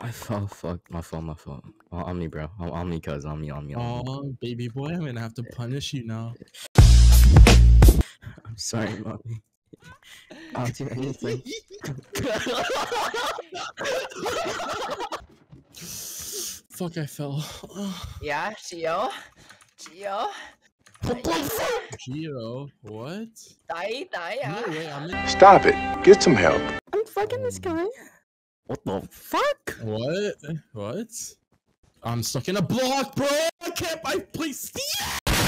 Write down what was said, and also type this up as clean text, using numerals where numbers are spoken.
I fell. Fuck. My fault. On me, bro. On me, cuz. On me. Oh, baby boy, I'm gonna have to punish you now. I'm sorry, mommy. I'll do anything. Fuck, I fell. Yeah, Gio? Gio? Gio, what? Die, No way, I'm in. Stop it. Get some help. I'm fucking this guy. What the fuck? What? I'm stuck in a block, bro. I can't. Please.